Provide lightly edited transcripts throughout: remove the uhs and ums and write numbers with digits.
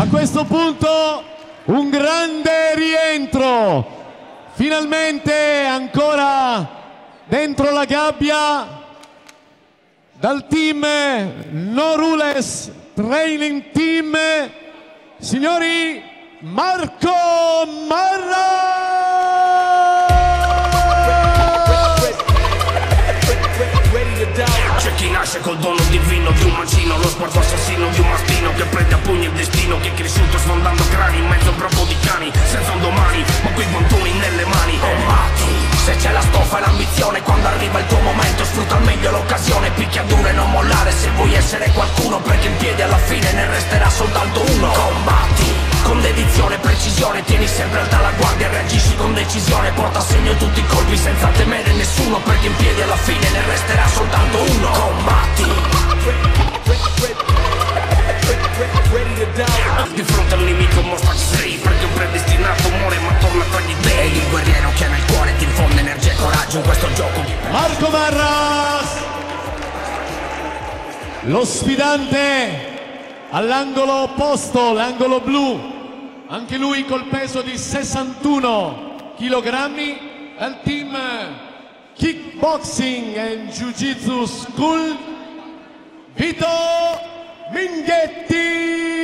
questo punto un grande rientro, finalmente ancora dentro la gabbia dal team No Rules Training Team, signori, Marco Marra! C'è chi nasce col dono divino di un mancino, lo sport assassino di un mastino che prende a pugni il destino, che è cresciuto sfondando crani in mezzo a un proprio di cani, senza un domani, ma quei guantoni nelle mani. Combatti, se c'è la stoffa e l'ambizione, quando arriva il tuo momento sfrutta al meglio l'occasione, picchia duro e non mollare se vuoi essere qualcuno, perché in piedi alla fine ne resterà soltanto uno. Combatti con dedizione e precisione, tieni sempre alta la guardia, reagisci con decisione, porta a segno tutti i colpi senza temere nessuno, perché in piedi alla fine ne resterà soltanto uno. Combatti di fronte al nemico mostra chi sei, perché un predestinato muore ma torna tra gli dei. Ed il guerriero che ha nel cuore ti infonde energia e coraggio in questo gioco. Marco Marras, lo sfidante all'angolo opposto, l'angolo blu, anche lui col peso di 61 kg, al team Kickboxing and Jiu-Jitsu School, Vito Minghetti.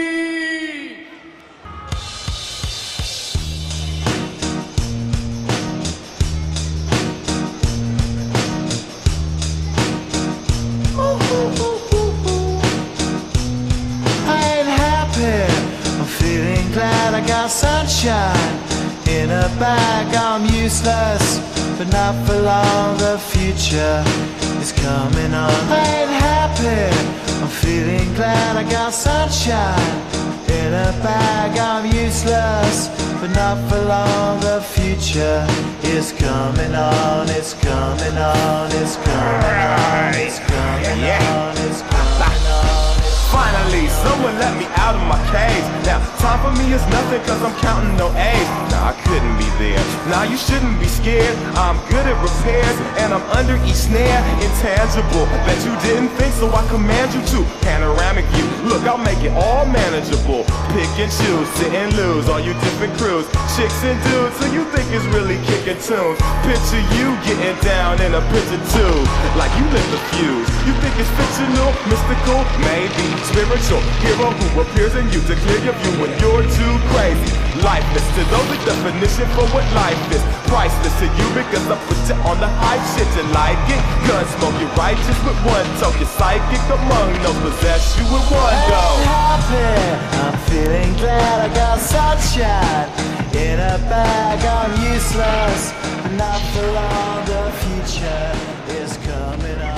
I got sunshine in a bag. I'm useless, but not for long. The future is coming on. I ain't happy, I'm feeling glad. I got sunshine in a bag. I'm useless, but not for long. The future is coming on. It's coming on. It's coming on. It's coming on. It's coming on. Finally, someone let me out of my cage. Now, time for me is nothing cause I'm counting no A's. Nah, I couldn't be there. Nah, you shouldn't be scared. I'm good at repairs and I'm under each snare. Intangible, bet you didn't think so I command you to. Panoramic view, look, I'll make it all manageable. Pick and choose, sit and lose, all you different crews. Chicks and dudes, so you think it's really kicking tunes. Picture you getting down in a picture too, like you lit the fuse. You think it's fictional, mystical, maybe spiritual hero who appears in you to clear your view when you're too crazy. Lifeless to those, the definition for what life is. Priceless to you because I put you on the hype shit. You like it? Gun smoke, you righteous with one toe. You're psychic among those, possess you with one go. I'm happy, I'm feeling glad. I got sunshine in a bag. I'm useless, but not for long. The future is coming on.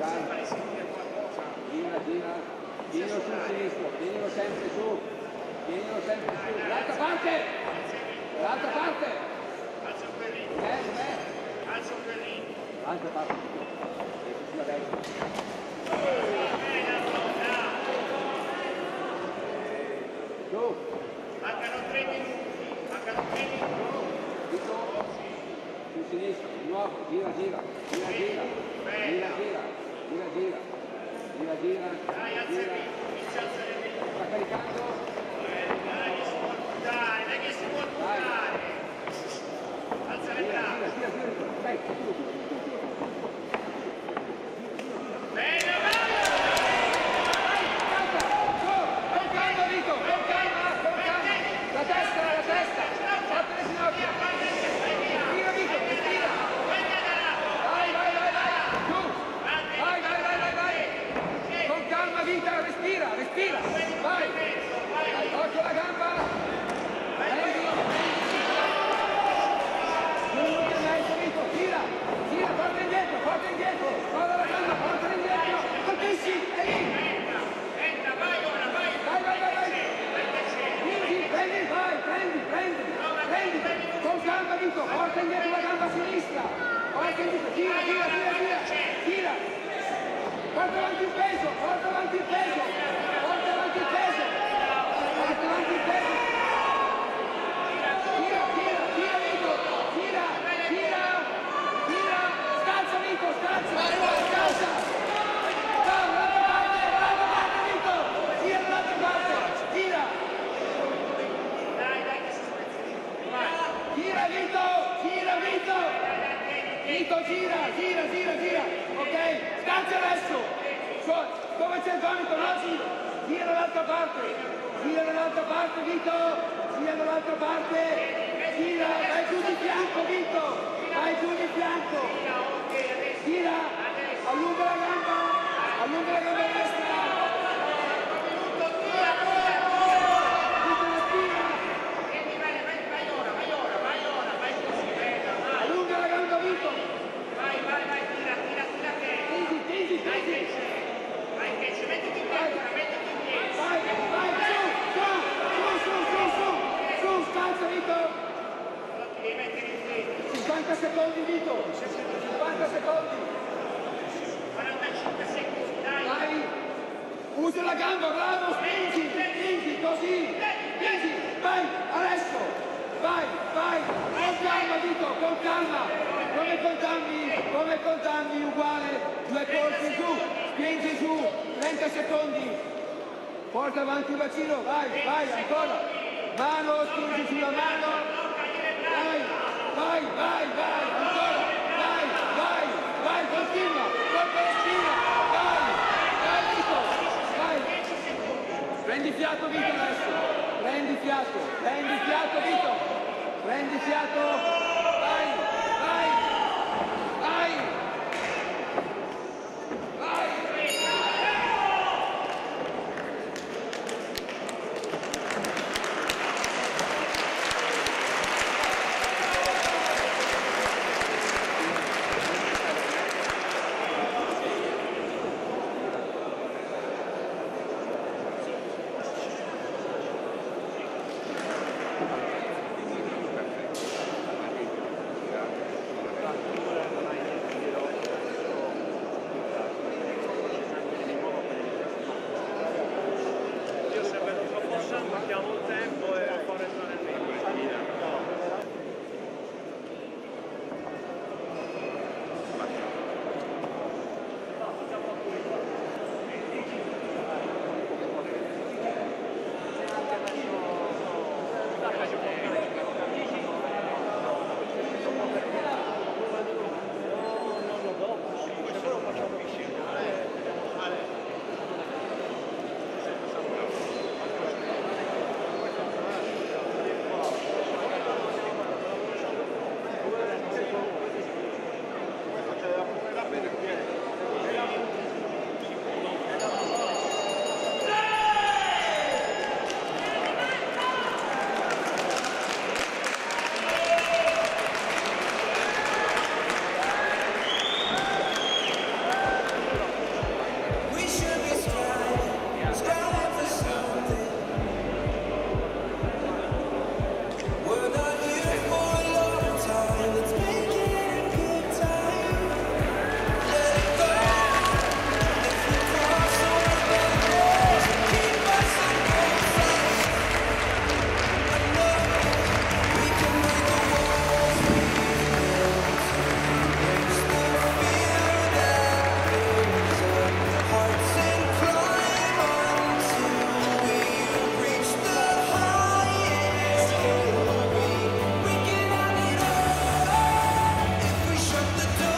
Gira, tienilo sul sinistro, tienilo sempre su, l'altra parte, l'altra parte, Alza un berrino, alza un berrino. l'altra parte, sulla destra. Su, Mancano 3 minuti, mancano 3 minuti. sul sinistro, di nuovo, gira, Dai, alza il ritmo, inizia a alzare il ritmo. sta caricando, Dai, che si può buttare, dai che si può buttare. Alza le braccia. dai, Bene, bravo! con calma Vito, con calma, la testa, forte le ginocchia, respira Vito, respira, vai, giù, vai, con calma Vito, respira, vai, occhio la gamba, prendi, 2 minuti e mezzo Vito, gira, porta indietro, guarda la gamba, porta indietro, colpisci, è lì, Entra, vai ora, vai. vai, prendi, con calma Vito, porta indietro la gamba sinistra, porta indietro, gira, porta avanti il peso, gira Vito, gira, scalza Vito, scalza, dall'altra parte Vito, gira dall'altra parte, gira Vito, gira, ok, scalza adesso, dove c'è il gomito, no, gira dall'altra parte Vito, vai giù di fianco Vito, gira, allunga la gamba destra, Vito respira, allunga la gamba Vito, Vai, tira che. tesi, Vai che ci mettiti in piedi, mettiti in piedi. vai, su, scalza Vito, Devi mettere in piedi. 50 secondi Vito, 50 secondi, 45 secondi, dai. vai, usa la gamba, bravo, spingi, così, vai, adesso, vai, con calma Vito, come contammi, uguale, 2 colpi su, spingi su, 30 secondi, porta avanti il bacino, vai, ancora, mano, spingi sulla mano, vai, ancora, vai, continua, colpo respira, vai Vito, vai, prendi fiato Vito adesso, prendi fiato Vito, vai.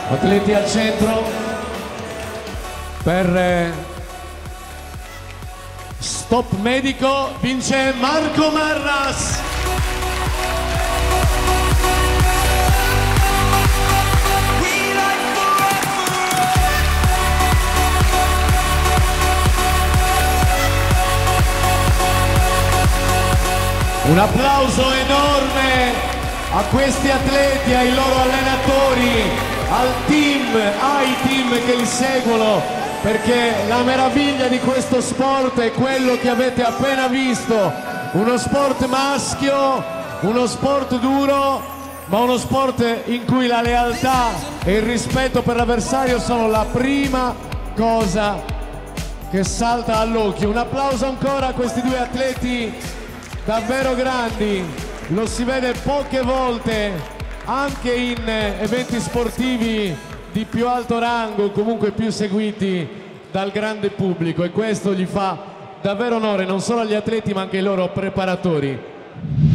Atleti al centro per stop medico, vince Marco Marras. Un applauso enorme a questi atleti, ai loro allenatori, ai team che li seguono, perché la meraviglia di questo sport è quello che avete appena visto, uno sport maschio, uno sport duro, ma uno sport in cui la lealtà e il rispetto per l'avversario sono la prima cosa che salta all'occhio. Un applauso ancora a questi due atleti davvero grandi, lo si vede poche volte anche in eventi sportivi di più alto rango, comunque più seguiti dal grande pubblico, e questo gli fa davvero onore non solo agli atleti ma anche ai loro preparatori.